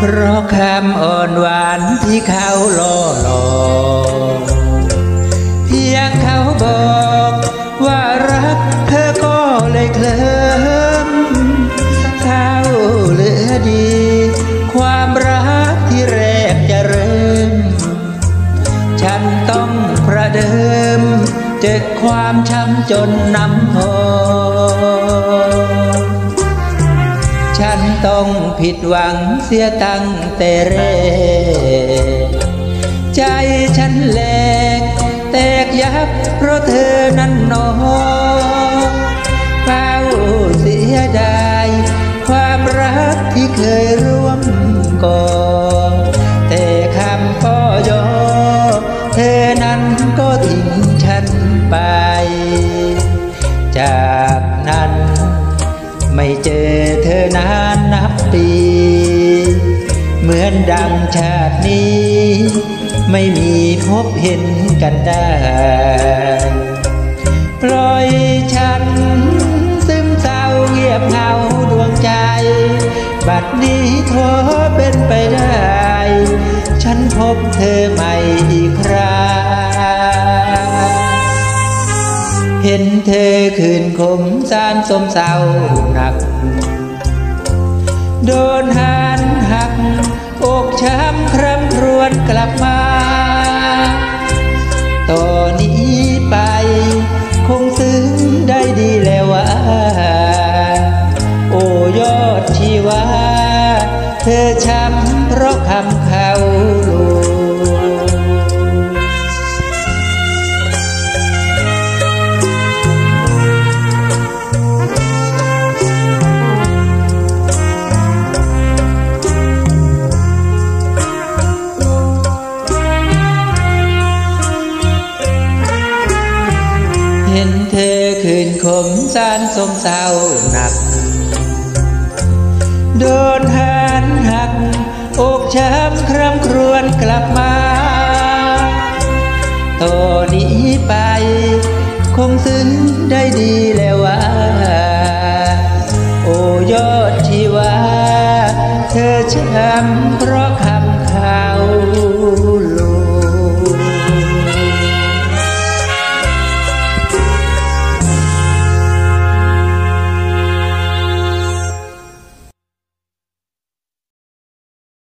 เพราะคำอ่อนหวานที่เขาล่อหลอกเพียงเขาบอกว่ารักเธอก็เลยเคลิ้มเขาเหลือดีความรักที่แรกจะเริ่มฉันต้องประเดิมเจอความช้ำจนน้ำพองฉันต้องผิดหวังเสียตั้งแต่แรกใจฉันแหลกแตกยับเพราะเธอนั้นหนอเฝ้าเสียดายความรักที่เคยร่วมก่อแต่คำพ่อยอเธอนั้นก็ทิ้งฉันไปจากนั้นไม่เจอเธอนานนับปีเหมือนดังชาตินี้ไม่มีพบเห็นกันได้ปล่อยฉันซึมเศร้าเงียบเหงาดวงใจบัดนี้ท้อเป็นไปได้ฉันพบเธอใหม่อีกคราเห็นเธอคืนคมสารสมเศร้าหนักโดนหันหักอกช้ำคร่ำครวญกลับมาต่อนนี้ไปคงซึ้งได้ดีแล้วว่าโอ้ยอดชีวาเธอช้ำเพราะคำเขาลวงเห็นเธอคืนคมสารสมเศร้าหนักโดนหันหักอกช้ำคร่ำครวญกลับมาต่อนนี้ไปคงซึ้งได้ดีแล้วว่าโอ้ยอดชีวาเธอช้ำเพราะ